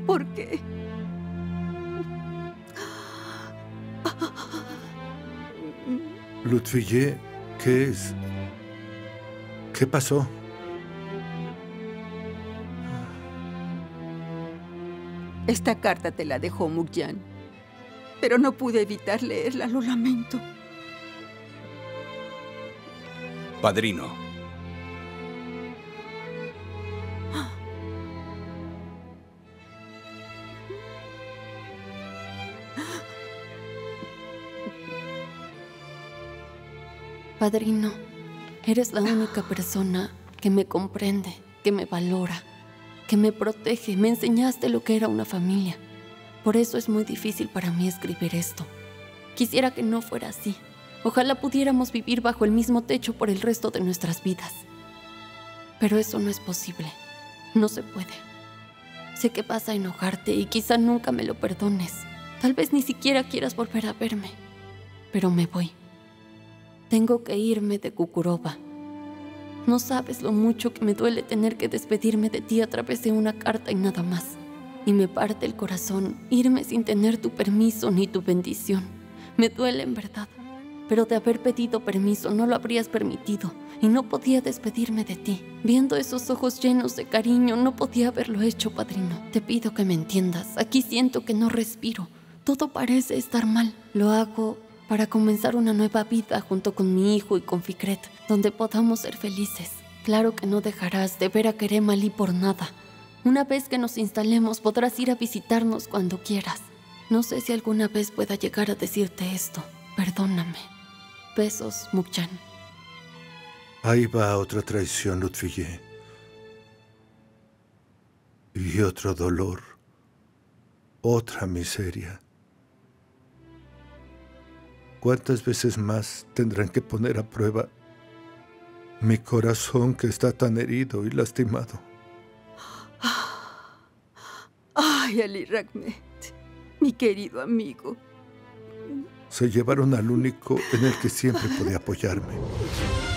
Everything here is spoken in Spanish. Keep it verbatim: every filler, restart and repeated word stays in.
¿Por qué? Lutfiyé, ¿qué es? ¿Qué pasó? Esta carta te la dejó Mukyan, pero no pude evitar leerla, lo lamento. Padrino. Padrino, eres la única persona que me comprende, que me valora, que me protege. Me enseñaste lo que era una familia. Por eso es muy difícil para mí escribir esto. Quisiera que no fuera así. Ojalá pudiéramos vivir bajo el mismo techo por el resto de nuestras vidas. Pero eso no es posible. No se puede. Sé que vas a enojarte y quizá nunca me lo perdones. Tal vez ni siquiera quieras volver a verme. Pero me voy. Tengo que irme de Cucuroba. No sabes lo mucho que me duele tener que despedirme de ti a través de una carta y nada más. Y me parte el corazón irme sin tener tu permiso ni tu bendición. Me duele en verdad. Pero de haber pedido permiso no lo habrías permitido. Y no podía despedirme de ti. Viendo esos ojos llenos de cariño, no podía haberlo hecho, padrino. Te pido que me entiendas. Aquí siento que no respiro. Todo parece estar mal. Lo hago para comenzar una nueva vida junto con mi hijo y con Fikret, donde podamos ser felices. Claro que no dejarás de ver a Kerem Ali por nada. Una vez que nos instalemos, podrás ir a visitarnos cuando quieras. No sé si alguna vez pueda llegar a decirte esto. Perdóname. Besos, Mukyan. Ahí va otra traición, Lutfiyé. Y otro dolor. Otra miseria. ¿Cuántas veces más tendrán que poner a prueba mi corazón que está tan herido y lastimado? Ay, Ali Rahmet, mi querido amigo. Se llevaron al único en el que siempre podía apoyarme.